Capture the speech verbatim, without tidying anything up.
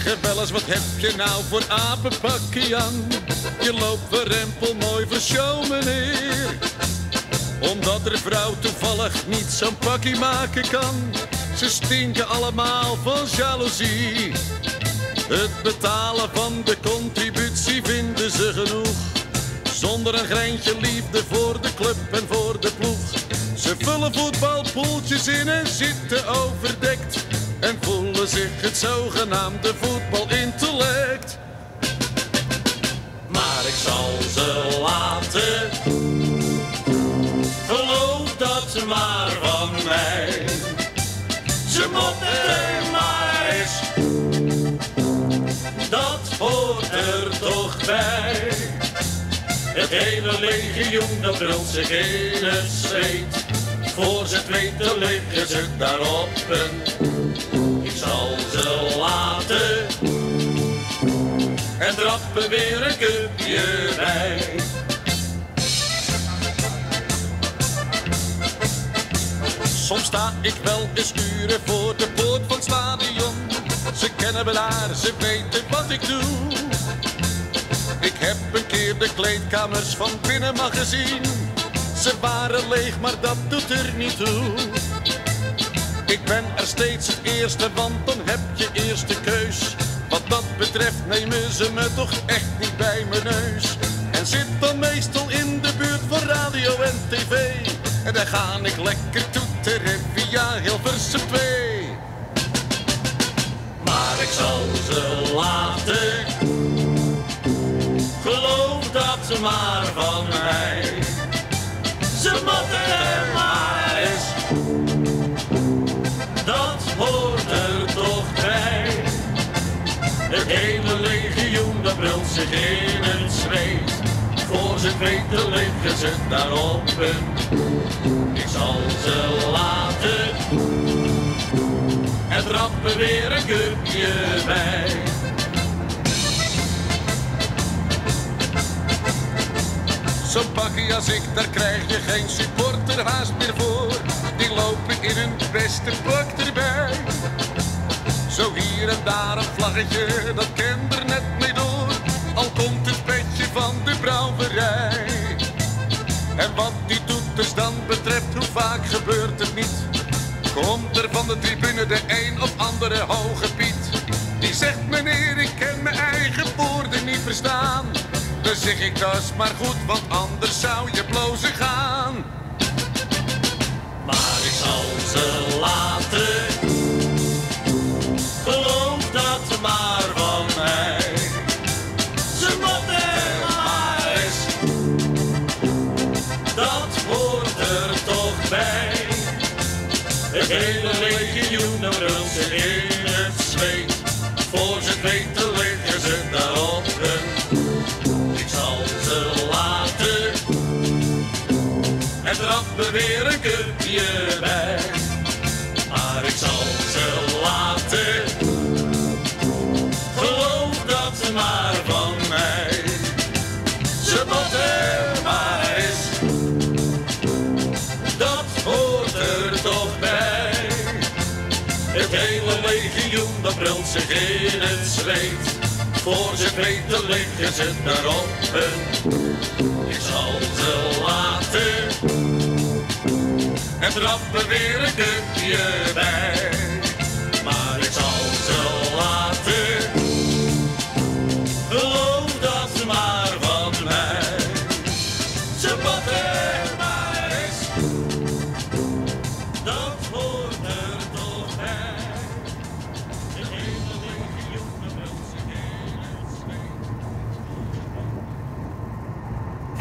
zeggen wel eens, wat heb je nou voor apenpakkie aan? Je loopt verrempel mooi voor show, meneer. Omdat de vrouw toevallig niet zo'n pakkie maken kan. Ze stinken allemaal van jaloezie. Het betalen van de contributie vinden ze genoeg. Zonder een greintje liefde voor de club en voor de ploeg. Ze vullen voetbalpoeltjes in en zitten overdekt. En voelen zich het zogenaamde voetbalintellect. Maar ik zal ze laten. Geloof dat maar van mij. Ze motten maar eens. Dat hoort er toch bij. Het hele legioen dat brult zich in het zweet. Voor ze het weten liggen ze daarop een. Ik zal ze laten. En trappen weer een cupje bij. Soms sta ik wel eens uren voor de poort van het stadion. Ze kennen me daar, ze weten wat ik doe. Ik heb een keer de kleedkamers van binnen mag gezien. Ze waren leeg, maar dat doet er niet toe. Ik ben er steeds het eerste, want dan heb je eerste keus. Wat dat betreft nemen ze me toch echt niet bij mijn neus. En zit dan meestal in de buurt van radio en tv. En daar ga ik lekker toeteren via Hilversum twee. Maar ik zal ze laten. Geloof dat maar van mij. Ze motten er maar eens. Dat hoort er toch bij. Het hele legioen dat brult zich in het zweet. Voor ze het weten liggen ze daarop een. Ik zal ze laten. En trappen weer een cupje bij. Zo'n pakkie als ik, daar krijg je geen supporterhaast meer voor. Die lopen in hun beste pak erbij. Zo hier en daar een vlaggetje, dat kent er net mee door. Al komt het petje van de brouwerij. En wat die toeters dan betreft, hoe vaak gebeurt het niet? Komt er van de tribune de een of andere hoge Piet. Die zegt, meneer, ik kan mijn eigen woorden niet verstaan. Dan zeg ik, dat is maar goed, want anders zou je blozen gaan. Maar ik zal ze laten. Geloof dat maar van mij. Ze motten maar eens. Dat hoort er toch bij. Het hele legioen dat brult zich in het zweet. Voor ze het weten liggen ze daarop een. Ik zal ze laten. En trappen weer een cupje bij. Maar ik zal ze laten. Geloof dat maar van mij. Ze motten maar eens. Dat hoort er toch bij. Het hele legioen dat brult zich in het zweet. Voor ze het weten liggen ze daarop een. Ik zal ze laten. En trappen weer een cupje bij.